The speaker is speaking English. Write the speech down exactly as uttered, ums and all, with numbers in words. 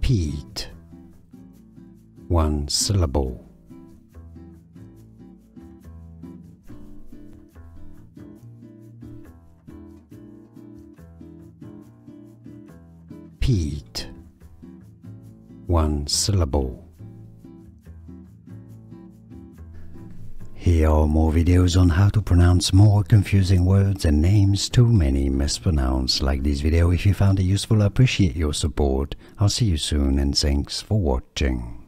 Peat. One syllable. Peat. One syllable. Here are more videos on how to pronounce more confusing words and names too many mispronounced. Like this video if you found it useful. I appreciate your support. I'll see you soon and thanks for watching.